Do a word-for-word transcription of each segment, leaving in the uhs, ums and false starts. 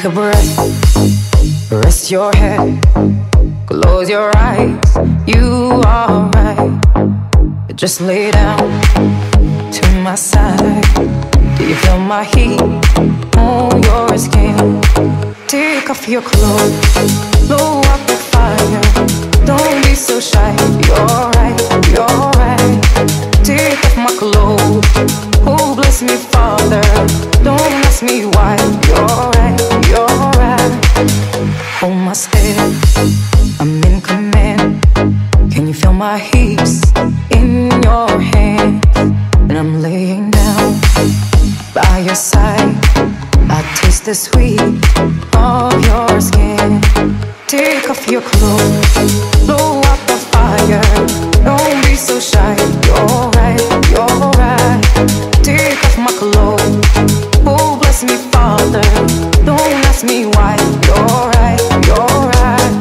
Take a breath, rest your head, close your eyes, you are right. Just lay down to my side. Do you feel my heat on your skin? Take off your clothes, blow up the fire. Don't be so shy, you're right, you're right. Take off my clothes, oh bless me Father. Don't ask me why, you're right, you're right. Hold my step, I'm in command. Can you feel my hips in your hands? And I'm laying down by your side. I taste the sweet of your skin. Take off your clothes, blow out the fire. Don't be so shy, you're right, you're right. Take off my clothes, oh bless me Father. Don't ask me why, you're right, you're right.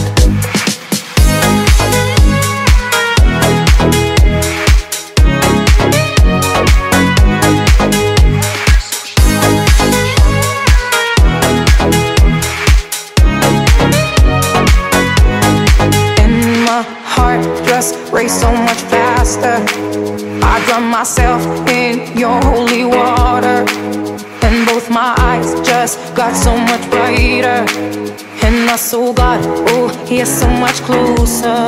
Just race so much faster. I drown myself in your holy water, and both my eyes just got so much brighter. And my soul got, oh, here so much closer.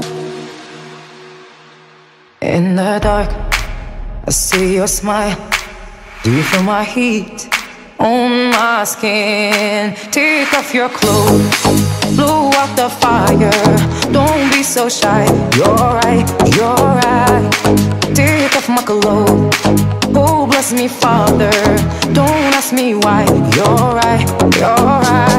In the dark, I see your smile. Do you feel my heat on my skin? Take off your clothes, blow out the fire. Don't be so shy, you're right, you're right. Take off my clothes, oh bless me Father. Don't ask me why, you're right, you're right.